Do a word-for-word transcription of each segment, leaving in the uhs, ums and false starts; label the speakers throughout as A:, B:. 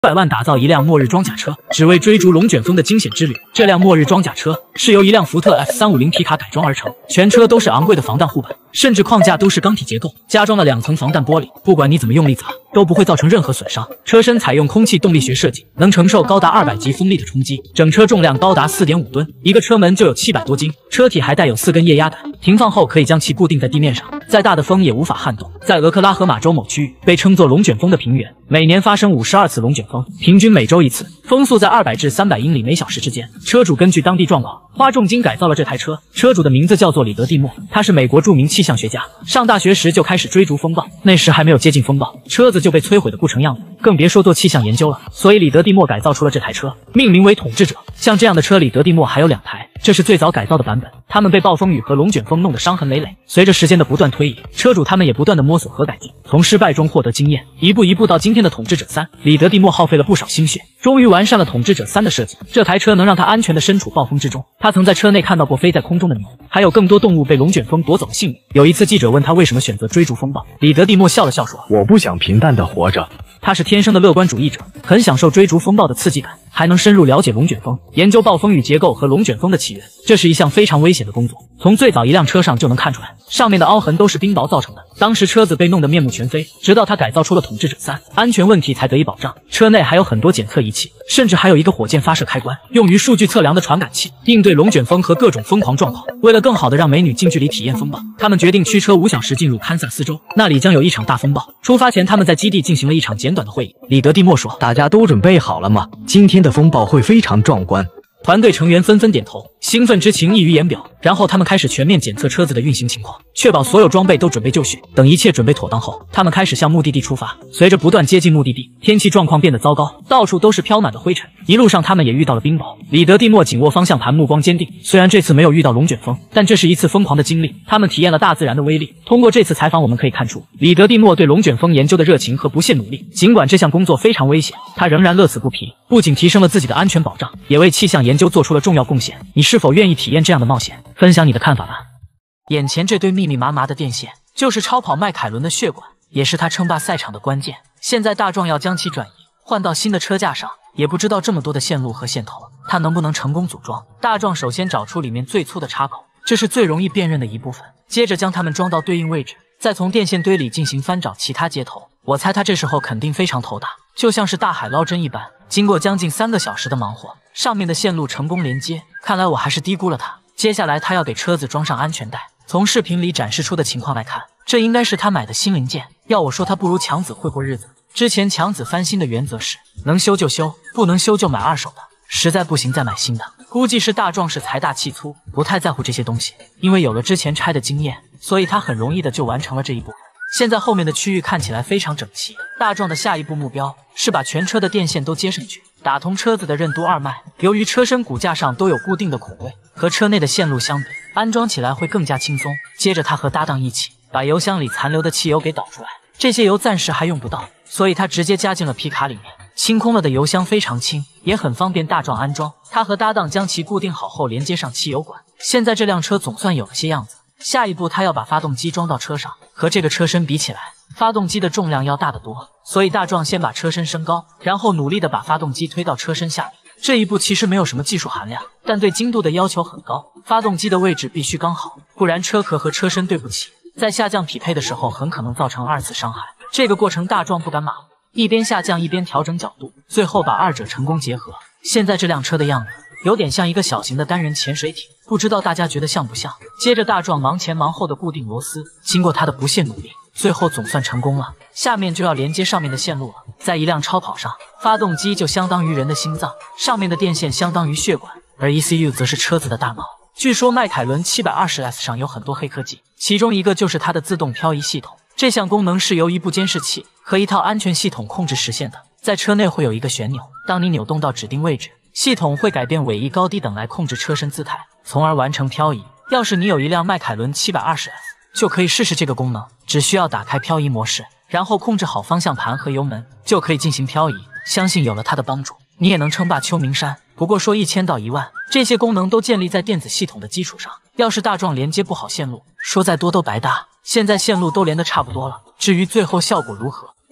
A: 百万打造一辆末日装甲车，只为追逐龙卷风的惊险之旅。这辆末日装甲车是由一辆福特 F 三五零 皮卡改装而成，全车都是昂贵的防弹护板，甚至框架都是钢体结构，加装了两层防弹玻璃，不管你怎么用力砸，都不会造成任何损伤。车身采用空气动力学设计，能承受高达二百级风力的冲击，整车重量高达 四点五吨，一个车门就有七百多斤。车体还带有四根液压杆，停放后可以将其固定在地面上，再大的风也无法撼动。在俄克拉荷马州某区域，被称作龙卷风的平原，每年发生五十二次龙卷风，平均每周一次，风速在二百至三百英里每小时之间。车主根据当地状况，花重金改造了这台车。车主的名字叫做里德蒂莫，他是美国著名气象学家。上大学时就开始追逐风暴，那时还没有接近风暴，车子就被摧毁得不成样子，更别说做气象研究了。所以里德蒂莫改造出了这台车，命名为统治者。像这样的车，里德蒂莫还有两台，这是最早改造的版本。他们被暴风雨和龙卷风弄得伤痕累累。随着时间的不断推移，车主他们也不断的摸索和改进，从失败中获得经验，一步一步到今天的统治者三。里德蒂莫耗费了不少心血，终于完善了统治者三的设计。这台车能让他安全的身处暴风之中。他曾在车内看到过飞在空中的牛，还有更多动物被龙卷风夺走了性命。有一次记者问他为什么选择追逐风暴，里德蒂莫笑了笑说：
B: 我不想平淡的活着。
A: 他是天生的乐观主义者，很享受追逐风暴的刺激感，还能深入了解龙卷风，研究暴风雨结构和龙卷风的起源。这是一项非常危险的工作，从最早一辆车上就能看出来，上面的凹痕都是冰雹造成的。当时车子被弄得面目全非，直到他改造出了统治者三，安全问题才得以保障。车内还有很多检测仪器，甚至还有一个火箭发射开关，用于数据测量的传感器，应对龙卷风和各种疯狂状况。为了更好的让美女近距离体验风暴，他们决定驱车五小时进入堪萨斯州，那里将有一场大风暴。出发前，他们在基地进行了一场简短的会议。里德蒂莫说：
B: 大家都准备好了吗？今天的风暴会非常壮观。
A: 团队成员纷纷点头，兴奋之情溢于言表。然后他们开始全面检测车子的运行情况，确保所有装备都准备就绪。等一切准备妥当后，他们开始向目的地出发。随着不断接近目的地，天气状况变得糟糕，到处都是飘满的灰尘。一路上他们也遇到了冰雹。里德蒂莫紧握方向盘，目光坚定。虽然这次没有遇到龙卷风，但这是一次疯狂的经历。他们体验了大自然的威力。通过这次采访，我们可以看出里德蒂莫对龙卷风研究的热情和不懈努力。尽管这项工作非常危险，他仍然乐此不疲，不仅提升了自己的安全保障，也为气象研究做出了重要贡献。你是否愿意体验这样的冒险？分享你的看法吧。眼前这堆密密麻麻的电线，就是超跑迈凯伦的血管，也是他称霸赛场的关键。现在大壮要将其转移，换到新的车架上，也不知道这么多的线路和线头，他能不能成功组装。大壮首先找出里面最粗的插口，这是最容易辨认的一部分，接着将它们装到对应位置，再从电线堆里进行翻找其他接头。我猜他这时候肯定非常头大，就像是大海捞针一般。经过将近三个小时的忙活，上面的线路成功连接，看来我还是低估了他。接下来他要给车子装上安全带。从视频里展示出的情况来看，这应该是他买的新零件。要我说，他不如强子会过日子。之前强子翻新的原则是能修就修，不能修就买二手的，实在不行再买新的。估计是大壮是财大气粗，不太在乎这些东西，因为有了之前拆的经验，所以他很容易的就完成了这一步。现在后面的区域看起来非常整齐。大壮的下一步目标是把全车的电线都接上去，打通车子的任督二脉。由于车身骨架上都有固定的孔位，和车内的线路相比，安装起来会更加轻松。接着他和搭档一起把油箱里残留的汽油给导出来，这些油暂时还用不到，所以他直接加进了皮卡里面。清空了的油箱非常轻，也很方便大壮安装。他和搭档将其固定好后，连接上汽油管。现在这辆车总算有了些样子。下一步他要把发动机装到车上，和这个车身比起来，发动机的重量要大得多，所以大壮先把车身升高，然后努力的把发动机推到车身下面。这一步其实没有什么技术含量，但对精度的要求很高。发动机的位置必须刚好，不然车壳和车身对不起，在下降匹配的时候很可能造成二次伤害。这个过程大壮不敢马虎，一边下降一边调整角度，最后把二者成功结合。现在这辆车的样子有点像一个小型的单人潜水艇，不知道大家觉得像不像？接着大壮忙前忙后的固定螺丝，经过他的不懈努力，最后总算成功了。下面就要连接上面的线路了。在一辆超跑上，发动机就相当于人的心脏，上面的电线相当于血管，而 E C U 则是车子的大脑。据说迈凯伦 七百二十 S 上有很多黑科技，其中一个就是它的自动漂移系统。这项功能是由一部监视器和一套安全系统控制实现的。在车内会有一个旋钮，当你扭动到指定位置，系统会改变尾翼高低等来控制车身姿态，从而完成漂移。要是你有一辆迈凯伦 七百二十 S， 就可以试试这个功能，只需要打开漂移模式，然后控制好方向盘和油门，就可以进行漂移。相信有了它的帮助，你也能称霸秋名山。不过说一千到一万，这些功能都建立在电子系统的基础上，要是大壮连接不好线路，说再多都白搭。现在线路都连得差不多了，至于最后效果如何，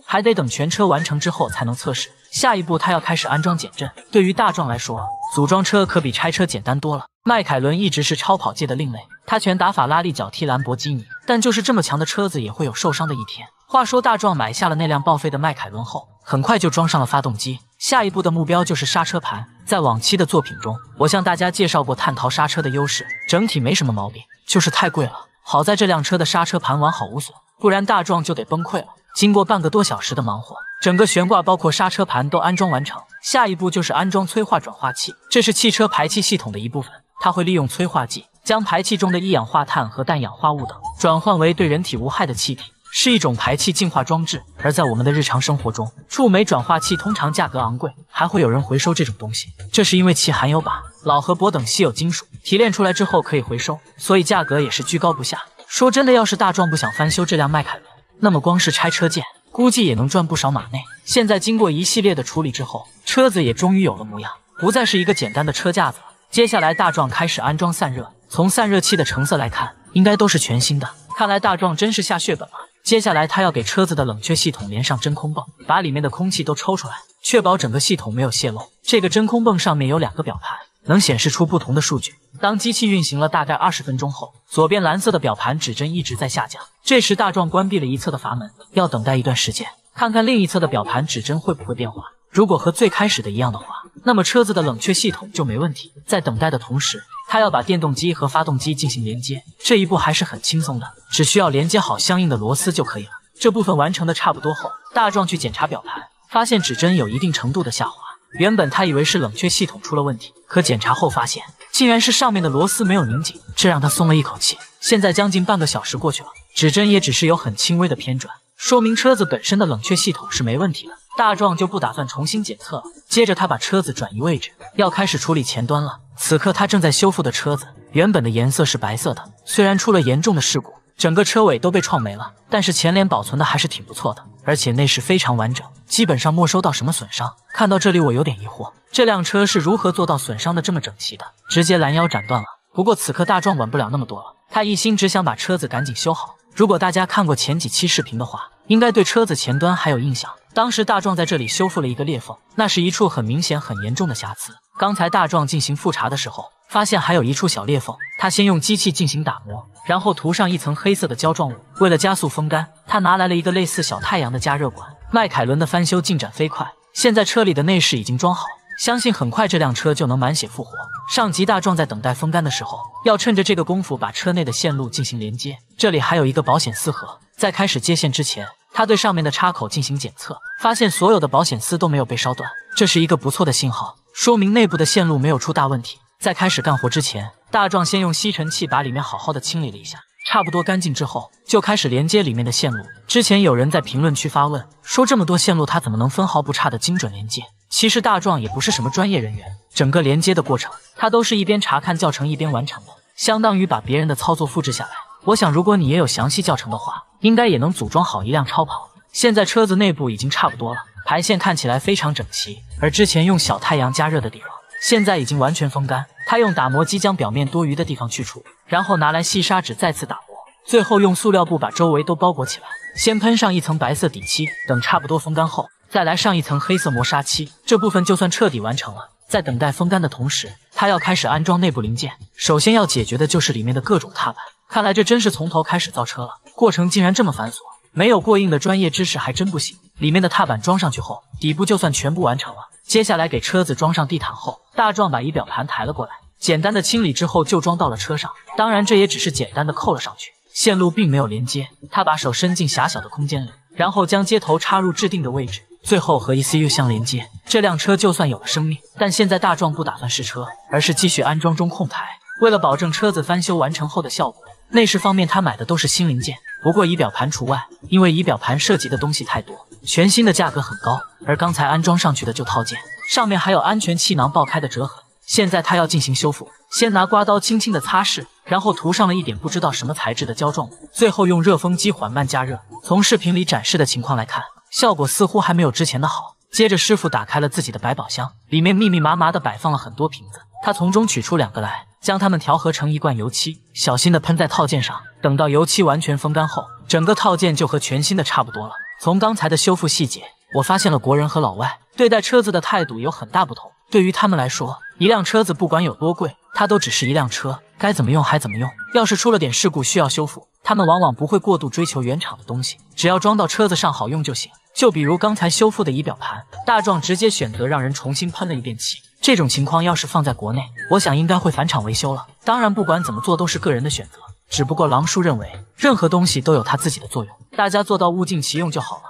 A: 还得等全车完成之后才能测试。下一步他要开始安装减震。对于大壮来说，组装车可比拆车简单多了。迈凯伦一直是超跑界的另类，他拳打法拉利，脚踢兰博基尼，但就是这么强的车子也会有受伤的一天。话说大壮买下了那辆报废的迈凯伦后，很快就装上了发动机。下一步的目标就是刹车盘。在往期的作品中，我向大家介绍过碳陶刹车的优势，整体没什么毛病，就是太贵了。好在这辆车的刹车盘完好无损，不然大壮就得崩溃了。经过半个多小时的忙活，整个悬挂包括刹车盘都安装完成。下一步就是安装催化转化器，这是汽车排气系统的一部分，它会利用催化剂将排气中的一氧化碳和氮氧化物等转换为对人体无害的气体，是一种排气净化装置。而在我们的日常生活中，触媒转化器通常价格昂贵，还会有人回收这种东西，这是因为其含有钯、铑和铂等稀有金属，提炼出来之后可以回收，所以价格也是居高不下。说真的，要是大壮不想翻修这辆迈凯伦，那么光是拆车件估计也能赚不少马内。现在经过一系列的处理之后，车子也终于有了模样，不再是一个简单的车架子了。接下来大壮开始安装散热，从散热器的成色来看，应该都是全新的。看来大壮真是下血本了。接下来他要给车子的冷却系统连上真空泵，把里面的空气都抽出来，确保整个系统没有泄漏。这个真空泵上面有两个表盘，能显示出不同的数据。当机器运行了大概二十分钟后，左边蓝色的表盘指针一直在下降。这时大壮关闭了一侧的阀门，要等待一段时间，看看另一侧的表盘指针会不会变化。如果和最开始的一样的话，那么车子的冷却系统就没问题。在等待的同时，他要把电动机和发动机进行连接，这一步还是很轻松的，只需要连接好相应的螺丝就可以了。这部分完成的差不多后，大壮去检查表盘，发现指针有一定程度的下滑。原本他以为是冷却系统出了问题，可检查后发现竟然是上面的螺丝没有拧紧，这让他松了一口气。现在将近半个小时过去了，指针也只是有很轻微的偏转，说明车子本身的冷却系统是没问题的。大壮就不打算重新检测了，接着他把车子转移位置，要开始处理前端了。此刻他正在修复的车子原本的颜色是白色的，虽然出了严重的事故，整个车尾都被撞没了，但是前脸保存的还是挺不错的，而且内饰非常完整，基本上没收到什么损伤。看到这里我有点疑惑，这辆车是如何做到损伤的这么整齐的？直接拦腰斩断了。不过此刻大壮管不了那么多了，他一心只想把车子赶紧修好。如果大家看过前几期视频的话，应该对车子前端还有印象。当时大壮在这里修复了一个裂缝，那是一处很明显很严重的瑕疵。刚才大壮进行复查的时候，发现还有一处小裂缝，他先用机器进行打磨，然后涂上一层黑色的胶状物。为了加速风干，他拿来了一个类似小太阳的加热管。迈凯伦的翻修进展飞快，现在车里的内饰已经装好，相信很快这辆车就能满血复活。上集大壮在等待风干的时候，要趁着这个功夫把车内的线路进行连接。这里还有一个保险丝盒，在开始接线之前，他对上面的插口进行检测，发现所有的保险丝都没有被烧断，这是一个不错的信号，说明内部的线路没有出大问题。在开始干活之前，大壮先用吸尘器把里面好好的清理了一下，差不多干净之后，就开始连接里面的线路。之前有人在评论区发问，说这么多线路他怎么能分毫不差的精准连接？其实大壮也不是什么专业人员，整个连接的过程他都是一边查看教程一边完成的，相当于把别人的操作复制下来。我想如果你也有详细教程的话，应该也能组装好一辆超跑。现在车子内部已经差不多了，排线看起来非常整齐，而之前用小太阳加热的地方现在已经完全风干。他用打磨机将表面多余的地方去除，然后拿来细砂纸再次打磨，最后用塑料布把周围都包裹起来，先喷上一层白色底漆，等差不多风干后再来上一层黑色磨砂漆，这部分就算彻底完成了。在等待风干的同时，他要开始安装内部零件，首先要解决的就是里面的各种踏板。看来这真是从头开始造车了，过程竟然这么繁琐，没有过硬的专业知识还真不行。里面的踏板装上去后，底部就算全部完成了。接下来给车子装上地毯后，大壮把仪表盘抬了过来，简单的清理之后就装到了车上。当然这也只是简单的扣了上去，线路并没有连接。他把手伸进狭小的空间里，然后将接头插入制定的位置，最后和 E C U 相连接。这辆车就算有了生命，但现在大壮不打算试车，而是继续安装中控台。为了保证车子翻修完成后的效果，内饰方面他买的都是新零件，不过仪表盘除外，因为仪表盘涉及的东西太多，全新的价格很高。而刚才安装上去的旧套件上面还有安全气囊爆开的折痕，现在他要进行修复，先拿刮刀轻轻的擦拭，然后涂上了一点不知道什么材质的胶状物，最后用热风机缓慢加热。从视频里展示的情况来看，效果似乎还没有之前的好。接着师傅打开了自己的百宝箱，里面密密麻麻的摆放了很多瓶子，他从中取出两个来，将它们调和成一罐油漆，小心的喷在套件上。等到油漆完全风干后，整个套件就和全新的差不多了。 从刚才的修复细节，我发现了国人和老外对待车子的态度有很大不同。对于他们来说，一辆车子不管有多贵，它都只是一辆车，该怎么用还怎么用。要是出了点事故需要修复，他们往往不会过度追求原厂的东西，只要装到车子上好用就行。就比如刚才修复的仪表盘，大壮直接选择让人重新喷了一遍漆。这种情况要是放在国内，我想应该会返厂维修了。当然，不管怎么做都是个人的选择，只不过狼叔认为，任何东西都有它自己的作用，大家做到物尽其用就好了。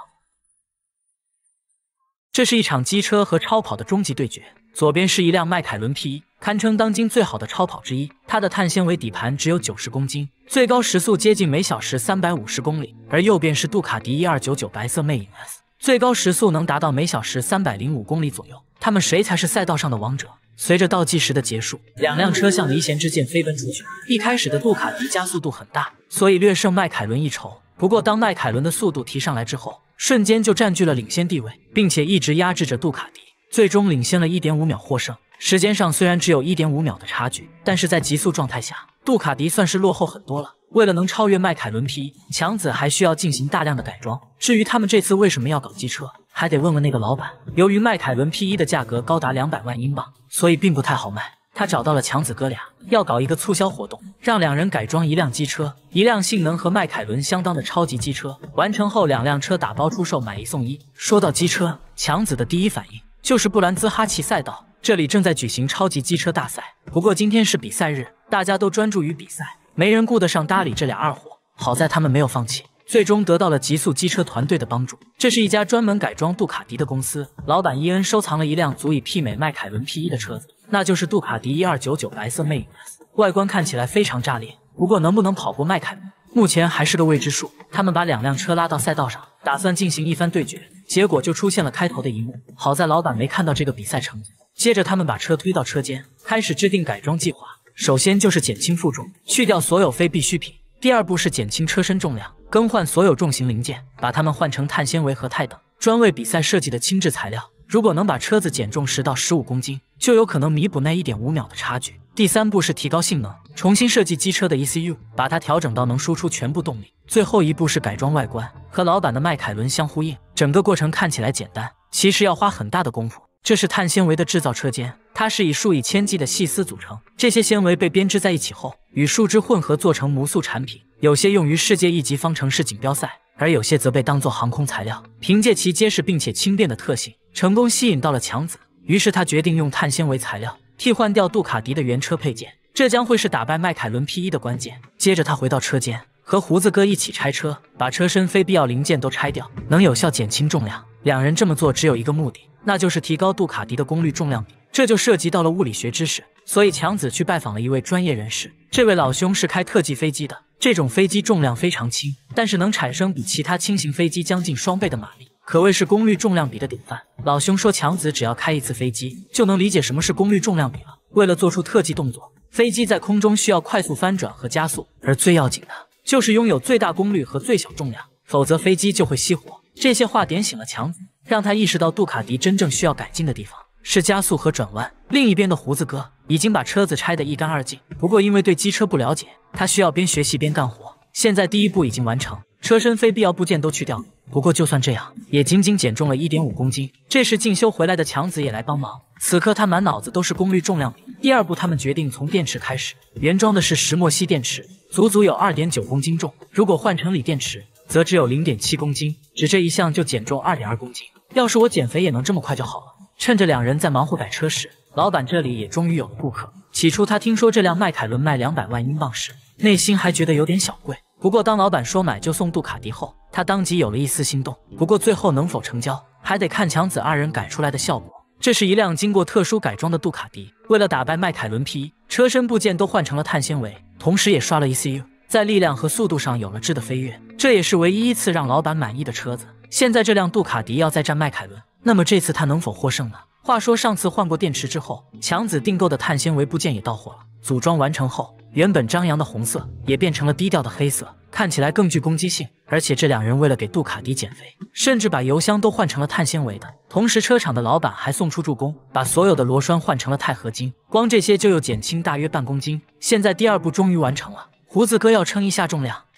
A: 这是一场机车和超跑的终极对决。左边是一辆迈凯伦 P 一，堪称当今最好的超跑之一。它的碳纤维底盘只有九十公斤，最高时速接近每小时三百五十公里。而右边是杜卡迪一二九九白色魅影 S， 最高时速能达到每小时三百零五公里左右。他们谁才是赛道上的王者？随着倒计时的结束，两辆车像离弦之箭飞奔出去。一开始的杜卡迪加速度很大，所以略胜迈凯伦一筹。不过当迈凯伦的速度提上来之后，瞬间就占据了领先地位，并且一直压制着杜卡迪。最终领先了 一点五秒获胜。时间上虽然只有 一点五秒的差距，但是在极速状态下，杜卡迪算是落后很多了。为了能超越迈凯伦 P 一，强子还需要进行大量的改装。至于他们这次为什么要搞机车，还得问问那个老板。由于迈凯伦 P 一的价格高达两百万英镑，所以并不太好卖。他找到了强子哥俩，要搞一个促销活动，让两人改装一辆机车，一辆性能和迈凯伦相当的超级机车。完成后，两辆车打包出售，买一送一。说到机车，强子的第一反应就是布兰兹哈奇赛道，这里正在举行超级机车大赛。不过今天是比赛日，大家都专注于比赛，没人顾得上搭理这俩二货。好在他们没有放弃，最终得到了极速机车团队的帮助。这是一家专门改装杜卡迪的公司，老板伊恩收藏了一辆足以媲美迈凯伦 P 一的车子，那就是杜卡迪一二九九白色魅影 S。 外观看起来非常炸裂，不过能不能跑过迈凯伦，目前还是个未知数。他们把两辆车拉到赛道上，打算进行一番对决，结果就出现了开头的一幕。好在老板没看到这个比赛成绩。接着他们把车推到车间，开始制定改装计划。首先就是减轻负重，去掉所有非必需品。第二步是减轻车身重量，更换所有重型零件，把它们换成碳纤维和钛等专为比赛设计的轻质材料。如果能把车子减重十到十五公斤，就有可能弥补那 一点五秒的差距。第三步是提高性能，重新设计机车的 E C U， 把它调整到能输出全部动力。最后一步是改装外观，和老板的迈凯伦相呼应。整个过程看起来简单，其实要花很大的功夫。这是碳纤维的制造车间，它是以数以千计的细丝组成，这些纤维被编织在一起后，与树脂混合做成无塑产品，有些用于世界一级方程式锦标赛，而有些则被当作航空材料。凭借其结实并且轻便的特性，成功吸引到了强子。于是他决定用碳纤维材料替换掉杜卡迪的原车配件，这将会是打败迈凯伦 P 一的关键。接着他回到车间，和胡子哥一起拆车，把车身非必要零件都拆掉，能有效减轻重量。两人这么做只有一个目的，那就是提高杜卡迪的功率重量比，这就涉及到了物理学知识。所以强子去拜访了一位专业人士，这位老兄是开特技飞机的，这种飞机重量非常轻，但是能产生比其他轻型飞机将近双倍的马力，可谓是功率重量比的典范。老兄说强子只要开一次飞机，就能理解什么是功率重量比了。为了做出特技动作，飞机在空中需要快速翻转和加速，而最要紧的就是拥有最大功率和最小重量，否则飞机就会熄火。这些话点醒了强子，让他意识到杜卡迪真正需要改进的地方是加速和转弯。另一边的胡子哥已经把车子拆得一干二净，不过因为对机车不了解，他需要边学习边干活。现在第一步已经完成，车身非必要部件都去掉，不过就算这样，也仅仅减重了 一点五公斤。这时进修回来的强子也来帮忙，此刻他满脑子都是功率重量比。第二步，他们决定从电池开始，原装的是石墨烯电池，足足有 二点九公斤重，如果换成锂电池则只有 零点七公斤，只这一项就减重 二点二公斤。要是我减肥也能这么快就好了。趁着两人在忙活改车时，老板这里也终于有了顾客。起初他听说这辆迈凯伦卖两百万英镑时，内心还觉得有点小贵，不过当老板说买就送杜卡迪后，他当即有了一丝心动。不过最后能否成交，还得看强子二人改出来的效果。这是一辆经过特殊改装的杜卡迪，为了打败迈凯伦 P 一，车身部件都换成了碳纤维，同时也刷了 E C U， 在力量和速度上有了质的飞跃，这也是唯一一次让老板满意的车子。现在这辆杜卡迪要再战迈凯伦，那么这次他能否获胜呢？话说上次换过电池之后，强子订购的碳纤维部件也到货了。组装完成后，原本张扬的红色也变成了低调的黑色，看起来更具攻击性。而且这两人为了给杜卡迪减肥，甚至把油箱都换成了碳纤维的。同时车厂的老板还送出助攻，把所有的螺栓换成了钛合金，光这些就又减轻大约半公斤。现在第二步终于完成了，胡子哥要称一下重量，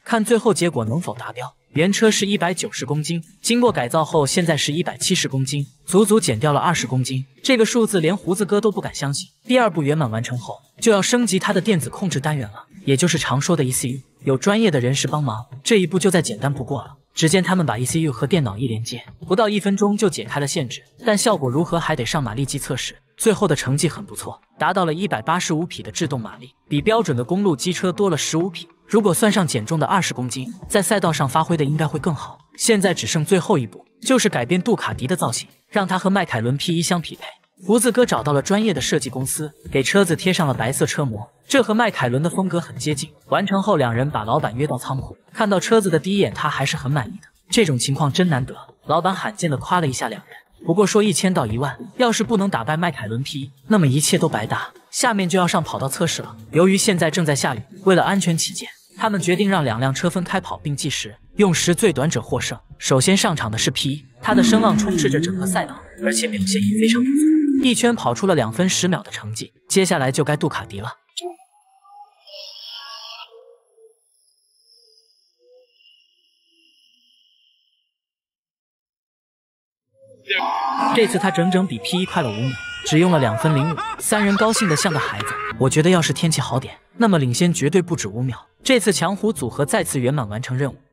A: 看最后结果能否达标。原车是一百九十公斤，经过改造后现在是一百七十公斤，足足减掉了二十公斤。这个数字连胡子哥都不敢相信。第二步圆满完成后，就要升级它的电子控制单元了，也就是常说的 E C U。有专业的人士帮忙，这一步就再简单不过了。只见他们把 E C U 和电脑一连接，不到一分钟就解开了限制，但效果如何还得上马力计测试。最后的成绩很不错，达到了一百八十五匹的制动马力，比标准的公路机车多了十五匹。如果算上减重的二十公斤，在赛道上发挥的应该会更好。现在只剩最后一步，就是改变杜卡迪的造型，让它和迈凯伦 P 一 相匹配。胡子哥找到了专业的设计公司，给车子贴上了白色车模，这和迈凯伦的风格很接近。完成后，两人把老板约到仓库，看到车子的第一眼，他还是很满意的。这种情况真难得，老板罕见的夸了一下两人。不过说一千到一万，要是不能打败迈凯伦 P 一，那么一切都白搭。下面就要上跑道测试了。由于现在正在下雨，为了安全起见，他们决定让两辆车分开跑并计时，用时最短者获胜。首先上场的是 P 一，他的声浪充斥着整个赛道，而且表现也非常不错，一圈跑出了两分十秒的成绩。接下来就该杜卡迪了。这次他整整比 P 一 快了五秒，只用了两分零五，三人高兴得像个孩子。我觉得要是天气好点，那么领先绝对不止五秒。这次强虎组合再次圆满完成任务。